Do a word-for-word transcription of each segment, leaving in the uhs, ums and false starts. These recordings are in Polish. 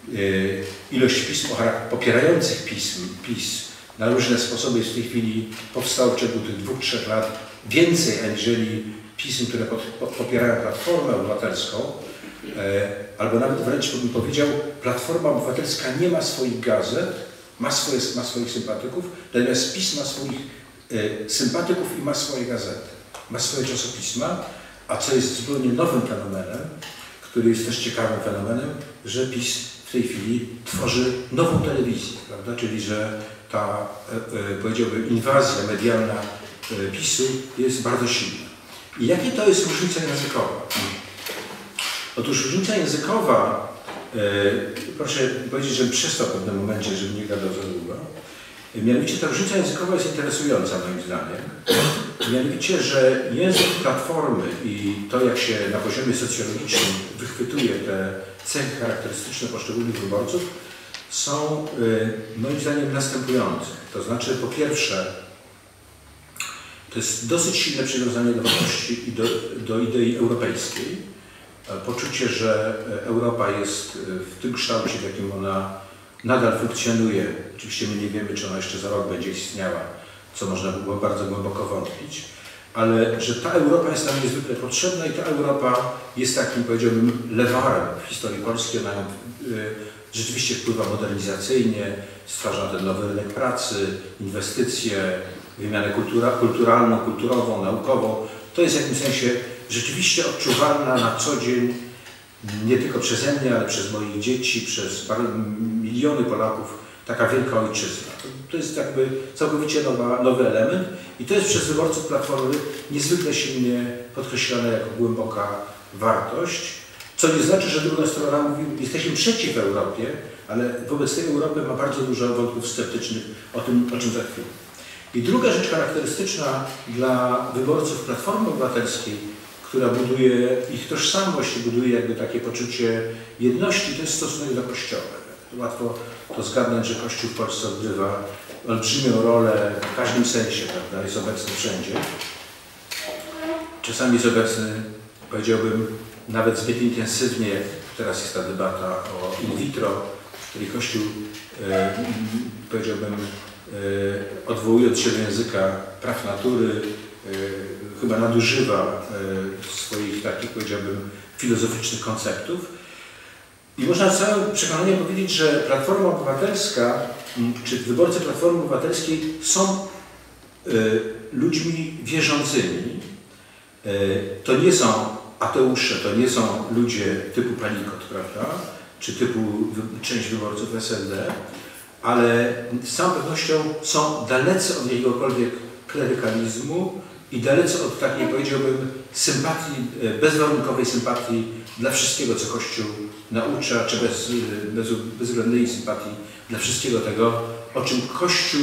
ilość pism popierających pism, PiS na różne sposoby jest w tej chwili powstało w ciągu tych dwóch, trzech lat więcej aniżeli pism, które popierają Platformę Obywatelską, albo nawet wręcz bym powiedział, Platforma Obywatelska nie ma swoich gazet, ma, swoje, ma swoich sympatyków, natomiast PiS ma swoich sympatyków i ma swoje gazety, ma swoje czasopisma, a co jest zupełnie nowym fenomenem, który jest też ciekawym fenomenem, że PiS w tej chwili tworzy nową telewizję, prawda? Czyli że ta, powiedziałbym, inwazja medialna PiSu jest bardzo silna. I jakie to jest różnica językowa? Otóż różnica językowa, proszę powiedzieć, żebym przestał w pewnym momencie, żeby nie gadał za długo. Mianowicie ta różnica językowa jest interesująca moim zdaniem. Mianowicie, że język Platformy i to, jak się na poziomie socjologicznym wychwytuje te cechy charakterystyczne poszczególnych wyborców, są moim zdaniem następujące. To znaczy, po pierwsze, to jest dosyć silne przywiązanie do wartości i do, do idei europejskiej. Poczucie, że Europa jest w tym kształcie, w jakim ona nadal funkcjonuje. Oczywiście my nie wiemy, czy ona jeszcze za rok będzie istniała, co można by było bardzo głęboko wątpić, ale że ta Europa jest nam niezwykle potrzebna i ta Europa jest takim, powiedziałbym, lewarem w historii Polski. Ona rzeczywiście wpływa modernizacyjnie, stwarza ten nowy rynek pracy, inwestycje, wymianę kultura, kulturalną, kulturową, naukową. To jest w jakimś sensie rzeczywiście odczuwalna na co dzień, nie tylko przeze mnie, ale przez moich dzieci, przez miliony Polaków, taka wielka ojczyzna. To, to jest jakby całkowicie nowa, nowy element i to jest przez wyborców Platformy niezwykle silnie podkreślane jako głęboka wartość, co nie znaczy, że druga strona mówi, jesteśmy przeciw Europie, ale wobec tej Europy ma bardzo dużo wątków sceptycznych, o tym, o czym za chwilę. I druga rzecz charakterystyczna dla wyborców Platformy Obywatelskiej, która buduje ich tożsamość i buduje jakby takie poczucie jedności, to jest stosunek do Kościoła. Łatwo to zgadnąć, że Kościół w Polsce odgrywa olbrzymią rolę w każdym sensie, prawda? Jest obecny wszędzie. Czasami jest obecny, powiedziałbym, nawet zbyt intensywnie. Teraz jest ta debata o in vitro, w której Kościół, e, powiedziałbym, e, odwołując się do języka praw natury, e, chyba nadużywa e, swoich takich, powiedziałbym, filozoficznych konceptów. I można z całym przekonaniem powiedzieć, że Platforma Obywatelska, czy wyborcy Platformy Obywatelskiej są e, ludźmi wierzącymi. E, to nie są ateusze, to nie są ludzie typu Palikot, prawda, czy typu część wyborców S L D, ale z całą pewnością są dalecy od jakiegokolwiek klerykalizmu i dalece od takiej, powiedziałbym, sympatii, bezwarunkowej sympatii dla wszystkiego, co Kościół naucza, czy bez, bez, bezwzględnej sympatii dla wszystkiego tego, o czym Kościół,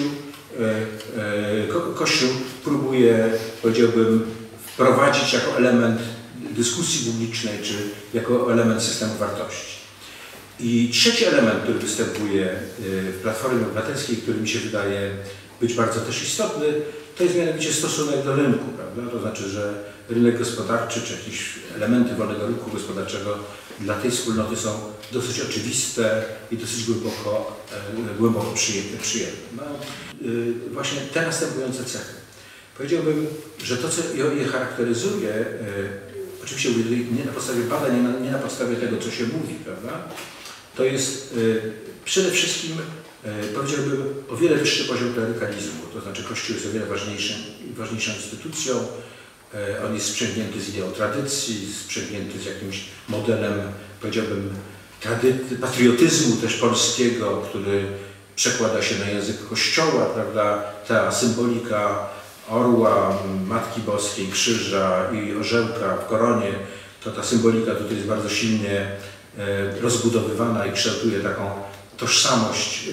e, ko, Kościół próbuje, powiedziałbym, wprowadzić jako element dyskusji publicznej, czy jako element systemu wartości. I trzeci element, który występuje w Platformie Obywatelskiej, który mi się wydaje być bardzo też istotny, to jest mianowicie stosunek do rynku, prawda? To znaczy, że rynek gospodarczy, czy jakieś elementy wolnego rynku gospodarczego dla tej wspólnoty są dosyć oczywiste i dosyć głęboko, głęboko przyjęte. przyjęte. No, właśnie te następujące cechy. Powiedziałbym, że to, co je charakteryzuje, oczywiście nie na podstawie badań, nie na, nie na podstawie tego, co się mówi, prawda? To jest y, przede wszystkim, y, powiedziałbym, o wiele wyższy poziom klerykalizmu. To znaczy Kościół jest o wiele ważniejszą, ważniejszą instytucją. Y, on jest sprzęgnięty z ideą tradycji, sprzęgnięty z jakimś modelem, powiedziałbym, patriotyzmu też polskiego, który przekłada się na język Kościoła, prawda? Ta symbolika orła, Matki Boskiej, krzyża i orzełka w koronie, to ta symbolika tutaj jest bardzo silnie rozbudowywana i kształtuje taką tożsamość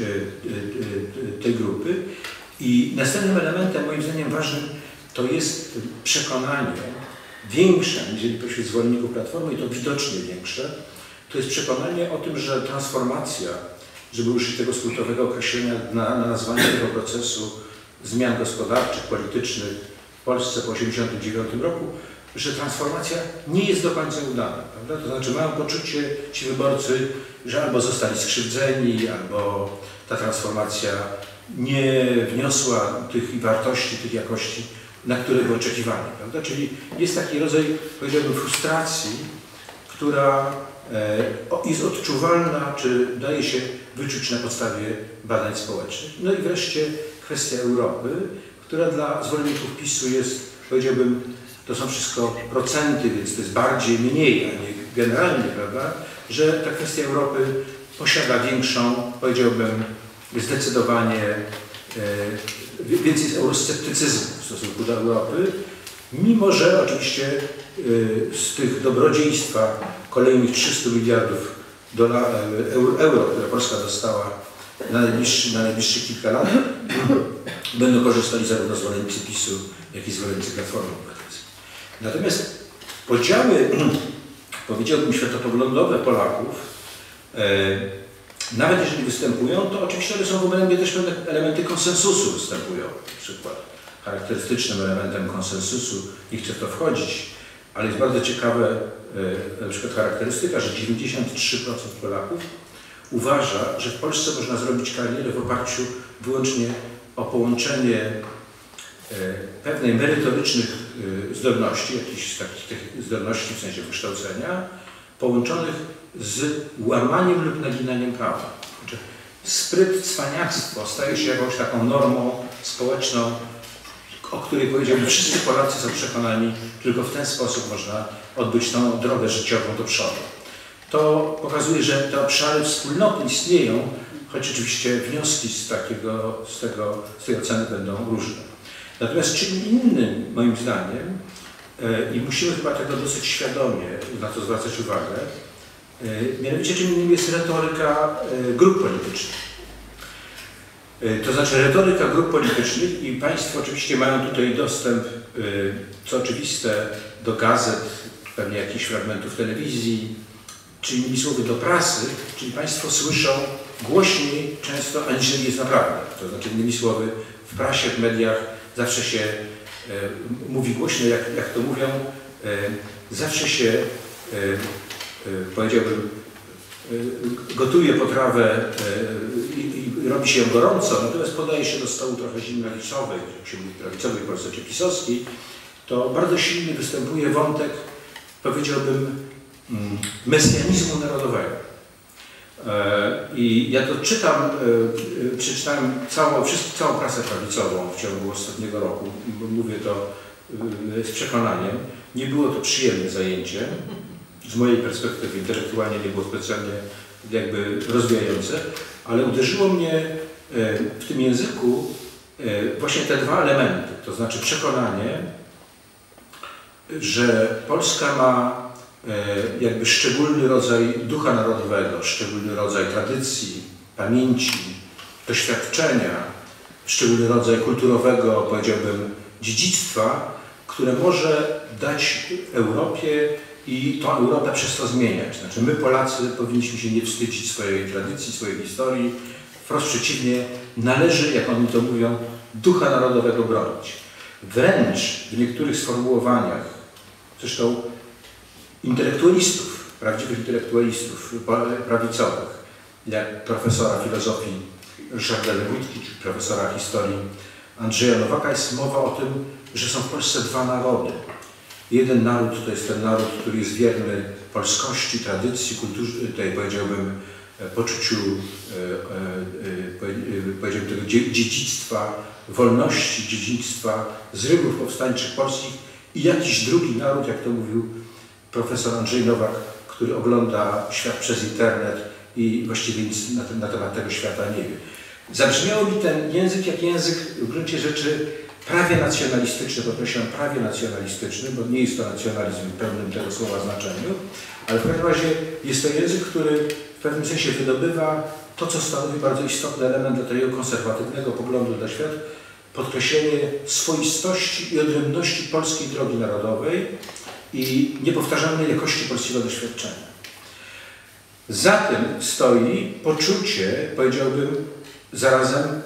tej grupy. I następnym elementem, moim zdaniem ważnym, to jest przekonanie większe, jeżeli pośród zwolenników Platformy, i to widocznie większe, to jest przekonanie o tym, że transformacja, żeby użyć tego skrótowego określenia na, na nazwanie tego procesu zmian gospodarczych, politycznych w Polsce po tysiąc dziewięćset osiemdziesiątym dziewiątym roku, że transformacja nie jest do końca udana. Prawda? To znaczy mają poczucie ci wyborcy, że albo zostali skrzywdzeni, albo ta transformacja nie wniosła tych wartości, tych jakości, na które były oczekiwane. Prawda? Czyli jest taki rodzaj, powiedziałbym, frustracji, która e, jest odczuwalna, czy daje się wyczuć na podstawie badań społecznych. No i wreszcie kwestia Europy, która dla zwolenników PiSu jest, powiedziałbym, to są wszystko procenty, więc to jest bardziej, mniej, a nie generalnie, prawda, że ta kwestia Europy posiada większą, powiedziałbym, zdecydowanie e, więcej jest eurosceptycyzmu w stosunku do Europy, mimo że oczywiście e, z tych dobrodziejstwa kolejnych trzystu miliardów dola, euro, euro, które Polska dostała na najbliższy, na najbliższe kilka lat, będą korzystali zarówno zwolennicy PiSu, jak i zwolennicy Platformy Obywatelskiej. Natomiast podziały, powiedziałbym, światopoglądowe Polaków, e, nawet jeżeli występują, to oczywiście one są w obrębie też pewne elementy konsensusu występują. Na przykład charakterystycznym elementem konsensusu, nie chcę w to wchodzić, ale jest bardzo ciekawe e, na przykład charakterystyka, że dziewięćdziesiąt trzy procent Polaków uważa, że w Polsce można zrobić karierę w oparciu wyłącznie o połączenie e, pewnej merytorycznych e, zdolności, jakichś takich zdolności w sensie wykształcenia, połączonych z łamaniem lub naginaniem prawa. Znaczy, spryt, cwaniactwo staje się jakąś taką normą społeczną, o której powiedziałbym, wszyscy Polacy są przekonani, tylko w ten sposób można odbyć tą drogę życiową do przodu. To pokazuje, że te obszary wspólnoty istnieją, choć oczywiście wnioski z, takiego, z, tego, z tej oceny będą różne. Natomiast czym innym, moim zdaniem, i musimy chyba tego dosyć świadomie na to zwracać uwagę, mianowicie czym innym jest retoryka grup politycznych. To znaczy retoryka grup politycznych i Państwo oczywiście mają tutaj dostęp, co oczywiste, do gazet, pewnie jakichś fragmentów telewizji, czy innymi słowy do prasy, czyli Państwo słyszą głośniej często, aniżeli jest naprawdę. To znaczy innymi słowy w prasie, w mediach zawsze się e, mówi głośno, jak, jak to mówią, e, zawsze się, e, e, powiedziałbym, e, gotuje potrawę e, i, i robi się ją gorąco, natomiast podaje się do stołu trochę zimnej prawicowej, jak się mówi prawicowej w Polsce czy pisowskiej, to bardzo silnie występuje wątek, powiedziałbym, mesjanizmu narodowego. I ja to czytam, przeczytałem całą, całą prasę prawicową w ciągu ostatniego roku, mówię to z przekonaniem. Nie było to przyjemne zajęcie, z mojej perspektywy intelektualnie nie było specjalnie jakby rozwijające, ale uderzyło mnie w tym języku właśnie te dwa elementy, to znaczy przekonanie, że Polska ma jakby szczególny rodzaj ducha narodowego, szczególny rodzaj tradycji, pamięci, doświadczenia, szczególny rodzaj kulturowego, powiedziałbym, dziedzictwa, które może dać Europie i tą Europę przez to zmieniać. Znaczy my Polacy powinniśmy się nie wstydzić swojej tradycji, swojej historii, wprost przeciwnie, należy, jak oni to mówią, ducha narodowego bronić. Wręcz w niektórych sformułowaniach, zresztą intelektualistów, prawdziwych intelektualistów prawicowych, jak profesora filozofii Ryszarda Lewutki, czy profesora historii Andrzeja Nowaka, jest mowa o tym, że są w Polsce dwa narody. Jeden naród to jest ten naród, który jest wierny polskości, tradycji, kulturze, tutaj powiedziałbym poczuciu powiedziałbym tego dziedzictwa, wolności, dziedzictwa zrywów powstańczych polskich i jakiś drugi naród, jak to mówił profesor Andrzej Nowak, który ogląda świat przez internet i właściwie nic na, ten, na temat tego świata nie wie. Zabrzmiało mi ten język jak język w gruncie rzeczy prawie nacjonalistyczny, podkreślam prawie nacjonalistyczny, bo nie jest to nacjonalizm w pełnym tego słowa znaczeniu, ale w każdym razie jest to język, który w pewnym sensie wydobywa to, co stanowi bardzo istotny element dla tego konserwatywnego poglądu na świat, podkreślenie swoistości i odrębności polskiej drogi narodowej i niepowtarzalnej jakości polskiego doświadczenia. Za tym stoi poczucie, powiedziałbym, zarazem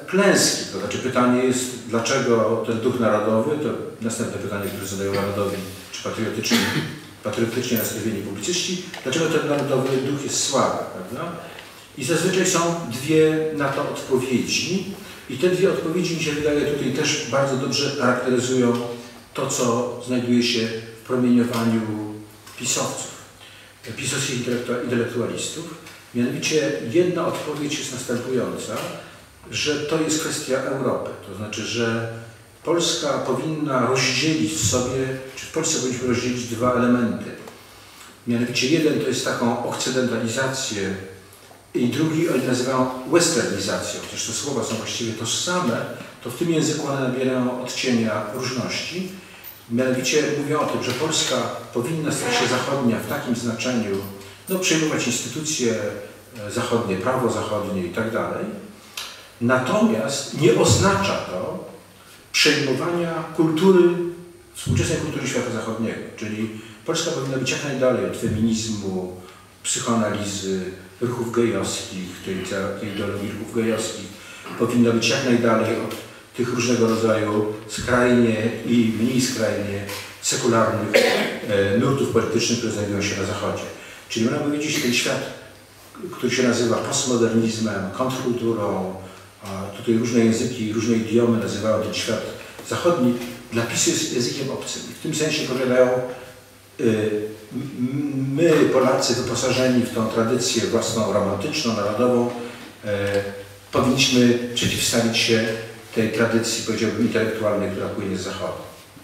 klęski. To znaczy pytanie jest, dlaczego ten duch narodowy, to następne pytanie, które zadają narodowi, czy patriotyczni, patriotycznie nastawieni publicyści, dlaczego ten narodowy duch jest słaby, prawda? I zazwyczaj są dwie na to odpowiedzi. I te dwie odpowiedzi, mi się wydaje, tutaj też bardzo dobrze charakteryzują to, co znajduje się w promieniowaniu pisowców, pisowskich intelektualistów. Mianowicie jedna odpowiedź jest następująca, że to jest kwestia Europy. To znaczy, że Polska powinna rozdzielić w sobie, czy w Polsce powinniśmy rozdzielić dwa elementy. Mianowicie jeden to jest taką okcydentalizację i drugi oni nazywają westernizacją. Chociaż te słowa są właściwie tożsame, to w tym języku one nabierają odcienia różności. Mianowicie mówią o tym, że Polska powinna stać się zachodnia w takim znaczeniu, no, przejmować instytucje zachodnie, prawo zachodnie i tak dalej. Natomiast nie oznacza to przejmowania kultury, współczesnej kultury świata zachodniego. Czyli Polska powinna być jak najdalej od feminizmu, psychoanalizy, ruchów gejowskich, tej, tej ideologii ruchów gejowskich. Powinna być jak najdalej od tych różnego rodzaju skrajnie i mniej skrajnie sekularnych e, nurtów politycznych, które znajdują się na Zachodzie. Czyli można powiedzieć, że ten świat, który się nazywa postmodernizmem, kontrkulturą, a tutaj różne języki, różne idiomy nazywają ten świat zachodni, dla PiSu jest językiem obcym. I w tym sensie powiadają, y, my Polacy wyposażeni w tą tradycję własną, romantyczną, narodową, y, powinniśmy przeciwstawić się tej tradycji, powiedziałbym, intelektualnej, która płynie z Zachodu.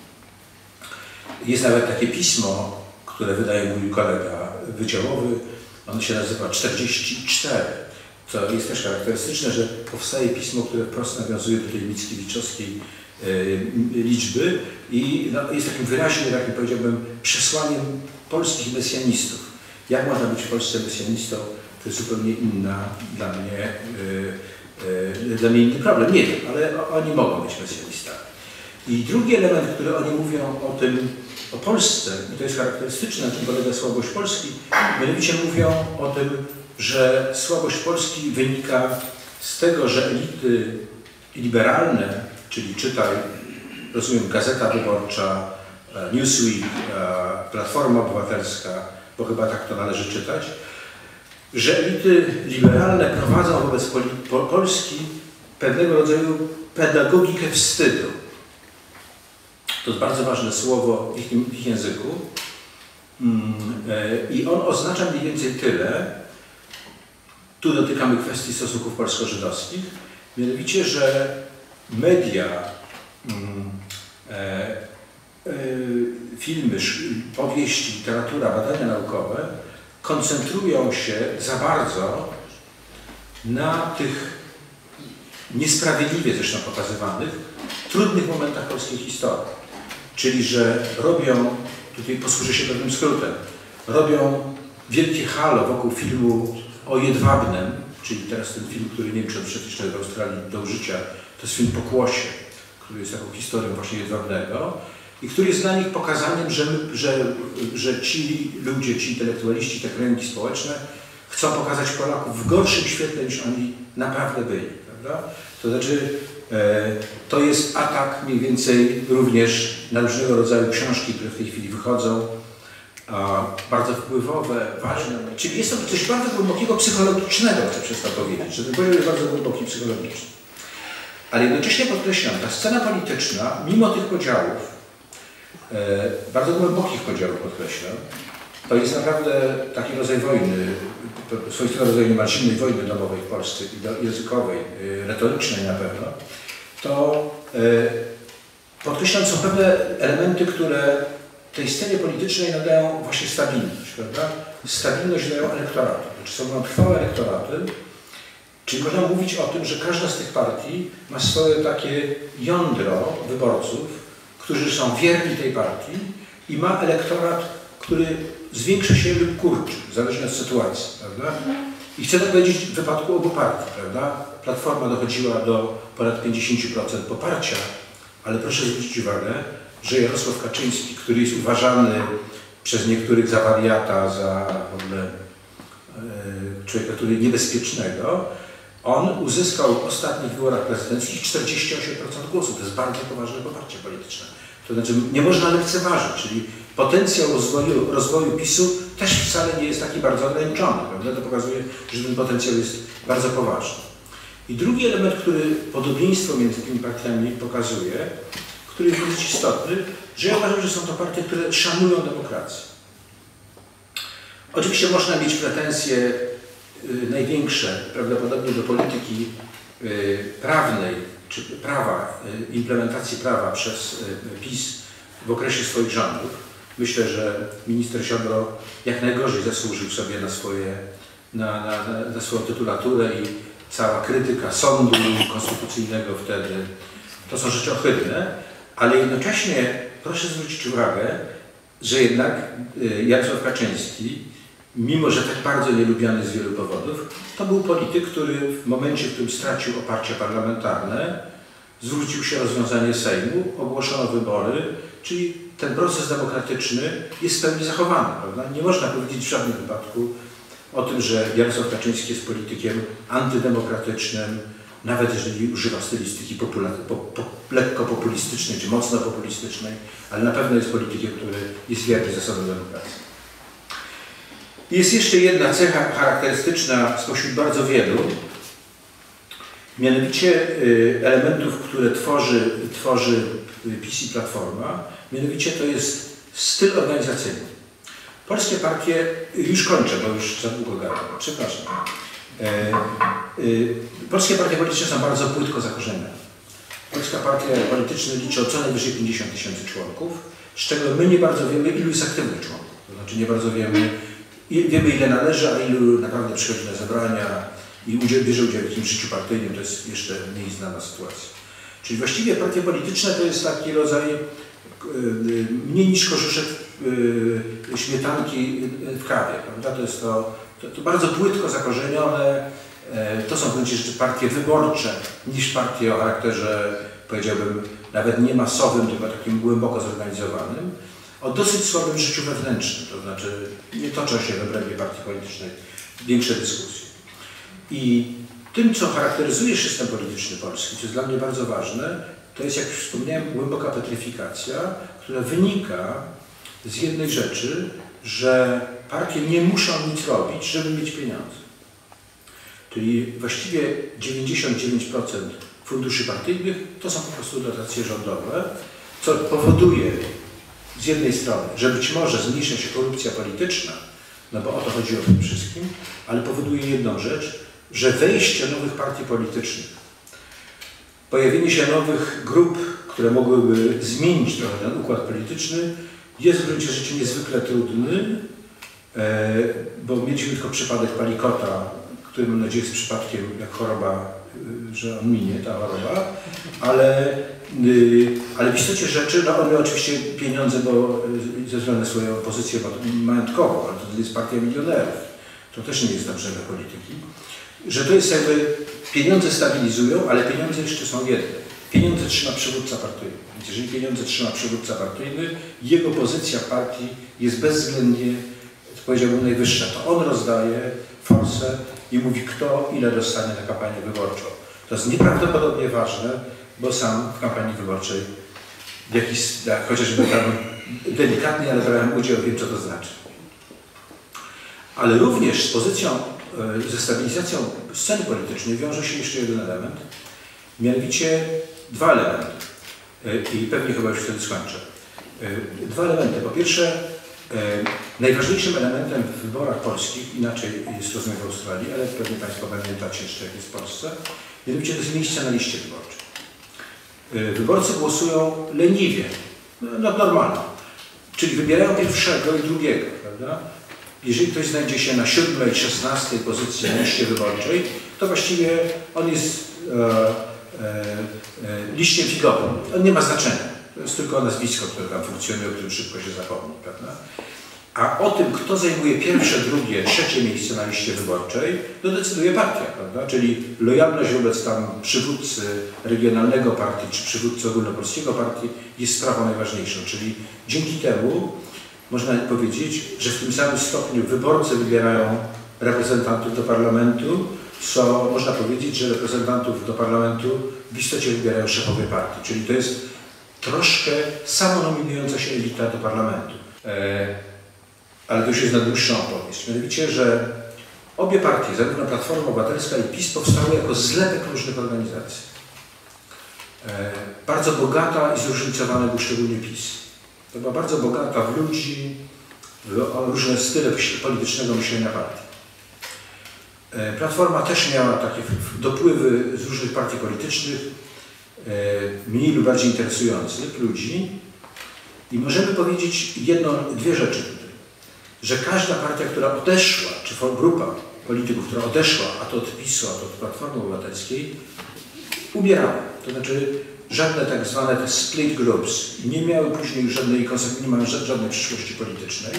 Jest nawet takie pismo, które wydaje mój kolega wydziałowy, ono się nazywa czterdzieści cztery. To jest też charakterystyczne, że powstaje pismo, które wprost nawiązuje do tej mickiewiczowskiej y, liczby i no, jest takim wyraźnym, takim powiedziałbym, przesłaniem polskich mesjanistów. Jak można być w Polsce mesjanistą, to jest zupełnie inna dla mnie, y, y, dla mnie inny problem. Nie wiem, ale oni mogą być mesjanistami. I drugi element, który oni mówią o tym, o Polsce, i to jest charakterystyczne, na czym polega słabość Polski, mianowicie mówią o tym, że słabość Polski wynika z tego, że elity liberalne, czyli czytaj, rozumiem, Gazeta Wyborcza, Newsweek, Platforma Obywatelska, bo chyba tak to należy czytać, że elity liberalne prowadzą wobec Polski pewnego rodzaju pedagogikę wstydu. To jest bardzo ważne słowo w ich, w ich języku. I on oznacza mniej więcej tyle, tu dotykamy kwestii stosunków polsko-żydowskich, mianowicie, że media, e, e, filmy, powieści, literatura, badania naukowe koncentrują się za bardzo na tych niesprawiedliwie zresztą pokazywanych, trudnych momentach polskiej historii. Czyli, że robią, tutaj posłużę się pewnym skrótem, robią wielkie halo wokół filmu o Jedwabnem, czyli teraz ten film, który nie wiem, czy on wszedł jeszcze w Australii do użycia, to jest film Pokłosie, który jest taką historią właśnie Jedwabnego i który jest dla nich pokazaniem, że, że, że ci ludzie, ci intelektualiści, te kręgi społeczne chcą pokazać Polaków w gorszym świetle, niż oni naprawdę byli, prawda? To znaczy, e, to jest atak mniej więcej również na różnego rodzaju książki, które w tej chwili wychodzą, a, bardzo wpływowe, ważne. Czyli jest to coś bardzo głębokiego psychologicznego, chcę przez to powiedzieć, że ten poziom jest bardzo głęboki psychologiczny. Ale jednocześnie podkreślam, ta scena polityczna, mimo tych podziałów, e, bardzo głębokich podziałów podkreślam, to jest naprawdę taki rodzaj wojny, swoistego rodzaju niemal zimnej wojny domowej w Polsce, językowej, retorycznej na pewno, to e, podkreślam, są pewne elementy, które tej scenie politycznej nadają właśnie stabilność, prawda? Stabilność dają elektoraty. Znaczy są trwałe elektoraty, czyli można mówić o tym, że każda z tych partii ma swoje takie jądro wyborców, którzy są wierni tej partii i ma elektorat, który zwiększa się lub kurczy, zależnie od sytuacji, prawda? I chcę to powiedzieć w wypadku obu partii, prawda? Platforma dochodziła do ponad pięćdziesięciu procent poparcia, ale proszę zwrócić uwagę, że Jarosław Kaczyński, który jest uważany przez niektórych za wariata, za w ogóle e, człowieka, który niebezpiecznego, On uzyskał w ostatnich wyborach prezydenckich czterdzieści osiem procent głosów. To jest bardzo poważne poparcie polityczne. To znaczy nie można lekceważyć, czyli potencjał rozwoju, rozwoju PiSu też wcale nie jest taki bardzo ograniczony, prawda? To pokazuje, że ten potencjał jest bardzo poważny. I drugi element, który podobieństwo między tymi partiami pokazuje, który jest dosyć istotny, że ja uważam, że są to partie, które szanują demokrację. Oczywiście można mieć pretensje y, największe prawdopodobnie do polityki y, prawnej, czy prawa, y, implementacji prawa przez y, PiS w okresie swoich rządów. Myślę, że minister Ziobro jak najgorzej zasłużył sobie na, swoje, na, na, na, na swoją tytulaturę i cała krytyka sądu konstytucyjnego wtedy. To są rzeczy ohydne, ale jednocześnie proszę zwrócić uwagę, że jednak y, Jarosław Kaczyński, mimo że tak bardzo nielubiany z wielu powodów, to był polityk, który w momencie, w którym stracił oparcie parlamentarne, zwrócił się rozwiązanie Sejmu, ogłoszono wybory, czyli ten proces demokratyczny jest w pełni zachowany, prawda? Nie można powiedzieć w żadnym wypadku o tym, że Jarosław Kaczyński jest politykiem antydemokratycznym, nawet jeżeli używa stylistyki po, po, lekko populistycznej czy mocno populistycznej, ale na pewno jest politykiem, który jest wierny zasadom demokracji. Jest jeszcze jedna cecha charakterystyczna spośród bardzo wielu, mianowicie elementów, które tworzy, tworzy PiS i Platforma, mianowicie to jest styl organizacyjny. Polskie partie, już kończę, bo już za długo gadam, przepraszam. E, e, polskie partie polityczne są bardzo płytko zakorzenione. Polska partia polityczna liczy co najwyżej pięćdziesiąt tysięcy członków, z czego my nie bardzo wiemy, ilu jest aktywnych członków. To znaczy nie bardzo wiemy, wiemy ile należy, a ilu naprawdę przychodzi na zebrania i udział, bierze udział w jakimś życiu partyjnym, to jest jeszcze mniej znana sytuacja. Czyli właściwie partie polityczne to jest taki rodzaj mniej niż korzuszek śmietanki w kawie, prawda? To jest to, to, to bardzo płytko zakorzenione, to są w gruncie rzeczy partie wyborcze niż partie o charakterze, powiedziałbym, nawet nie masowym, tylko takim głęboko zorganizowanym, o dosyć słabym życiu wewnętrznym, to znaczy nie toczą się w obrębie partii politycznej większe dyskusje. I tym, co charakteryzuje system polityczny polski, co jest dla mnie bardzo ważne, to jest, jak już wspomniałem, głęboka petryfikacja, która wynika z jednej rzeczy, że partie nie muszą nic robić, żeby mieć pieniądze. Czyli właściwie dziewięćdziesiąt dziewięć procent funduszy partyjnych to są po prostu dotacje rządowe, co powoduje z jednej strony, że być może zmniejsza się korupcja polityczna, no bo o to chodzi o tym wszystkim, ale powoduje jedną rzecz, że wejście nowych partii politycznych, pojawienie się nowych grup, które mogłyby zmienić trochę ten układ polityczny, jest w gruncie rzeczy niezwykle trudny, bo mieliśmy tylko przypadek Palikota, który mam nadzieję jest przypadkiem jak choroba, że on minie, ta choroba, ale, ale w istocie rzeczy, no on miał oczywiście pieniądze, bo ze względu na swoją pozycję majątkową, ale to jest partia milionerów, to też nie jest dobrze dla polityki, że to jest jakby, pieniądze stabilizują, ale pieniądze jeszcze są jedne. Pieniądze trzyma przywódca partyjny. Więc jeżeli pieniądze trzyma przywódca partyjny, jego pozycja w partii jest bezwzględnie, powiedziałbym, najwyższa. To on rozdaje forsę i mówi, kto ile dostanie na kampanię wyborczą. To jest nieprawdopodobnie ważne, bo sam w kampanii wyborczej w jakiś, chociażby tam delikatnie, ale brałem udział, wiem, co to znaczy. Ale również z pozycją, ze stabilizacją sceny politycznej wiąże się jeszcze jeden element, mianowicie dwa elementy. I pewnie chyba już wtedy skończę. Dwa elementy. Po pierwsze, najważniejszym elementem w wyborach polskich, inaczej jest rozumiem w Australii, ale pewnie Państwo pamiętacie jeszcze, jak jest w Polsce, mianowicie to jest miejsce na liście wyborczej. Wyborcy głosują leniwie, no normalnie, czyli wybierają pierwszego i drugiego, prawda? Jeżeli ktoś znajdzie się na siódmej, szesnastej pozycji na liście wyborczej, to właściwie on jest e, e, e, liściem figowym. On nie ma znaczenia. To jest tylko nazwisko, które tam funkcjonuje, o którym szybko się zapomni, prawda? A o tym, kto zajmuje pierwsze, drugie, trzecie miejsce na liście wyborczej, to decyduje partia, prawda? Czyli lojalność wobec tam przywódcy regionalnego partii, czy przywódcy ogólnopolskiego partii jest sprawą najważniejszą. Czyli dzięki temu można powiedzieć, że w tym samym stopniu wyborcy wybierają reprezentantów do parlamentu, co można powiedzieć, że reprezentantów do parlamentu w istocie wybierają szefowie partii, czyli to jest troszkę samonominująca się elita do parlamentu. E, ale to już jest na dłuższą opowieść. Mianowicie, że obie partie, zarówno Platforma Obywatelska i PiS, powstały jako zlepek różnych organizacji. E, bardzo bogata i zróżnicowana był szczególnie PiS. To była bardzo bogata w ludzi, w różne style politycznego myślenia partii. E, Platforma też miała takie dopływy z różnych partii politycznych, e, mniej lub bardziej interesujących ludzi. I możemy powiedzieć jedno, dwie rzeczy tutaj. Że każda partia, która odeszła, czy grupa polityków, która odeszła, a to od PiSu, a to od Platformy Obywatelskiej, umierała. To znaczy żadne tak zwane te split groups nie miały później żadnej konsekwencji, nie mają żadnej przyszłości politycznej.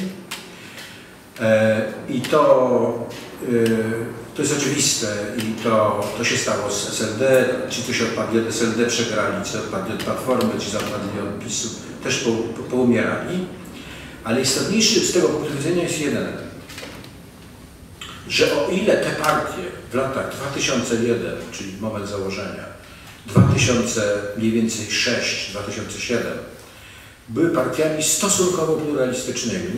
E, I to, e, to jest oczywiste i to, to się stało z S L D. Ci, co się odpadli od S L D, przegrali, ci odpadli od Platformy, ci odpadli od PiSu, też po, po, poumierali. Ale istotniejszy z tego punktu widzenia jest jeden element. Że o ile te partie w latach dwa tysiące jeden, czyli moment założenia, dwa tysiące mniej więcej sześć, dwa tysiące siedem, były partiami stosunkowo pluralistycznymi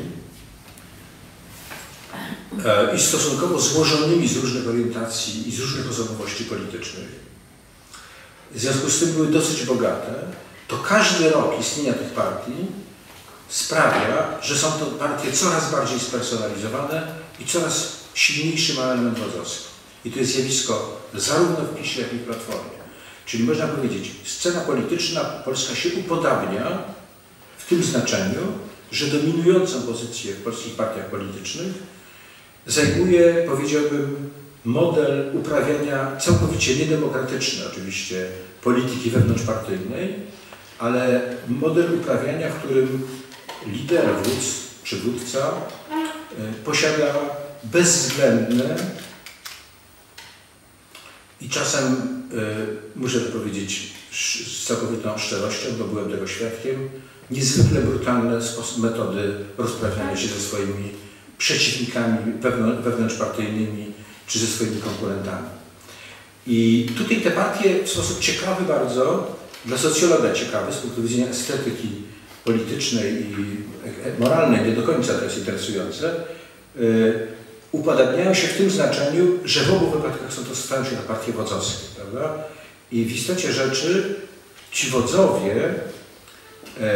e, i stosunkowo złożonymi z różnych orientacji i z różnych osobowości politycznych, w związku z tym były dosyć bogate, to każdy rok istnienia tych partii sprawia, że są to partie coraz bardziej spersonalizowane i coraz silniejszy ma element rodzowski. I to jest zjawisko zarówno w PiSie, jak i w Platformie. Czyli można powiedzieć, scena polityczna polska się upodabnia w tym znaczeniu, że dominującą pozycję w polskich partiach politycznych zajmuje, powiedziałbym, model uprawiania całkowicie niedemokratyczny oczywiście polityki wewnątrzpartyjnej, ale model uprawiania, w którym lider, wódz, przywódca y, posiada bezwzględne i czasem, y, muszę to powiedzieć z całkowitą szczerością, bo byłem tego świadkiem, niezwykle brutalne metody rozprawiania się ze swoimi przeciwnikami wewnątrzpartyjnymi czy ze swoimi konkurentami. I tutaj te partie w sposób ciekawy bardzo, dla socjologa ciekawy, z punktu widzenia estetyki politycznej i moralnej, nie do końca to jest interesujące, yy, upodabniają się w tym znaczeniu, że w obu wypadkach są to, stają się to partie wodzowskie, prawda? I w istocie rzeczy ci wodzowie yy,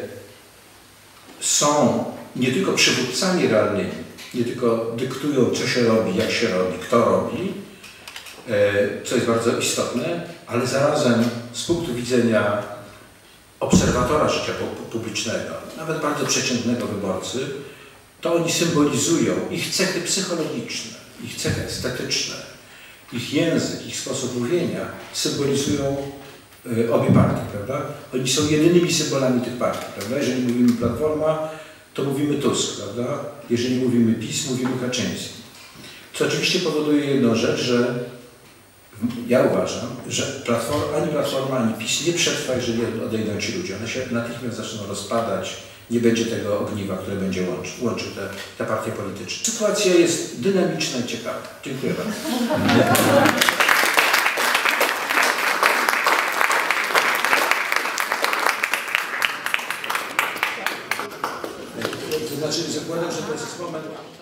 są nie tylko przywódcami realnymi, nie tylko dyktują, co się robi, jak się robi, kto robi, co jest bardzo istotne, ale zarazem z punktu widzenia obserwatora życia publicznego, nawet bardzo przeciętnego wyborcy, to oni symbolizują ich cechy psychologiczne, ich cechy estetyczne, ich język, ich sposób mówienia symbolizują obie partie, prawda? Oni są jedynymi symbolami tych partii, prawda? Jeżeli mówimy Platforma, to mówimy Tusk, prawda? Jeżeli mówimy PiS, mówimy Kaczyński. Co oczywiście powoduje jedną rzecz, że ja uważam, że platforma, ani Platforma, ani PiS nie przetrwa, jeżeli odejdą ci ludzie. One się natychmiast zaczną rozpadać, nie będzie tego ogniwa, które będzie łączy, łączy te, te partie polityczne. Sytuacja jest dynamiczna i ciekawa. Dziękuję bardzo. To znaczy, zakładam, że to jest moment...